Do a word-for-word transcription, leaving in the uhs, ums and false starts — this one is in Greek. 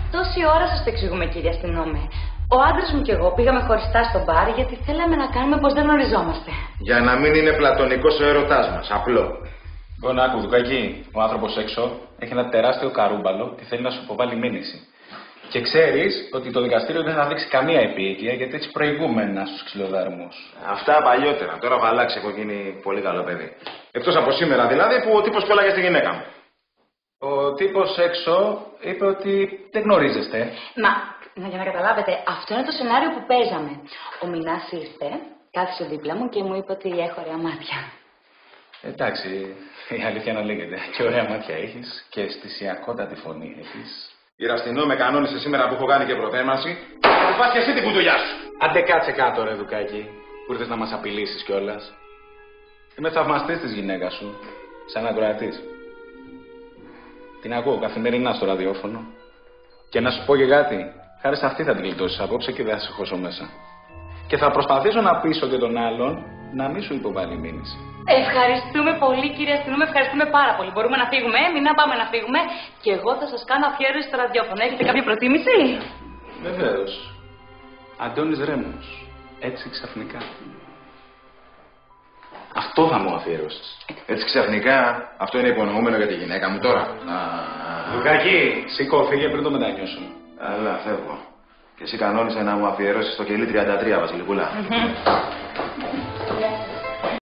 Τόση ώρα σας το εξηγούμε, κύριε αστυνόμε. Ο άντρας μου και εγώ πήγαμε χωριστά στο μπαρ γιατί θέλαμε να κάνουμε πως δεν γνωριζόμαστε. Για να μην είναι πλατωνικός ο έρωτάς μας. Απλό. Λοιπόν, άκου, Δουκάκη, ο άνθρωπος έξω έχει ένα τεράστιο καρούμπαλο και θέλει να σου υποβάλει μήνυση. Και ξέρεις ότι το δικαστήριο δεν θα δείξει καμία επίοικια γιατί έτσι προηγούμενα στους ξυλοδαρμούς. Αυτά παλιότερα. Τώρα έχω αλλάξει, έχω γίνει πολύ καλό παιδί. Εκτός από σήμερα δηλαδή που ο τύπος κόλλαγε στη γυναίκα μου. Ο τύπος έξω είπε ότι δεν γνωρίζεστε. Μα, για να καταλάβετε, αυτό είναι το σενάριο που παίζαμε. Ο Μινάς ήρθε, κάθισε δίπλα μου και μου είπε ότι έχω ωραία μάτια. Εντάξει, η αλήθεια να λέγεται. Και ωραία μάτια έχεις και αισθησιακότατη φωνή έχεις. Κύριε αστυνόμε, κανόνισε σήμερα που έχω κάνει και προτέμαση. Θα πας και εσύ την κουτουλιά σου. Άντε κάτσε κάτω, ρε Δουκάκη, που ήρθες να μας απειλήσεις κιόλας. Είμαι θαυμαστής της γυναίκας σου, σαν ακροατής. Την ακούω καθημερινά στο ραδιόφωνο. Και να σου πω και κάτι, χάρη σε αυτή θα την γλιτώσεις απόψε και δεν θα σε χώσω μέσα. Και θα προσπαθήσω να πείσω και τον άλλον να μην σου υποβάλει μήνυση. Ευχαριστούμε πολύ, κύριε αστυνόμε, ευχαριστούμε πάρα πολύ. Μπορούμε να φύγουμε, ε? Μην να πάμε να φύγουμε. Και εγώ θα σας κάνω αφιέρωση στο ραδιόφωνο. Έχετε κάποια προτίμηση? Βεβαίως. Αντώνης Ρέμος. Έτσι ξαφνικά. Αυτό θα μου αφιερώσεις. Έτσι ξαφνικά, αυτό είναι υπονοούμενο για τη γυναίκα μου τώρα. Λουκάκη, σήκω, φύγε πριν το μετανιώσω. Αλλά φεύγω. Και εσύ κανόνισε να μου αφιερώσεις το κελί τριάντα τρία, Βασιλικούλα.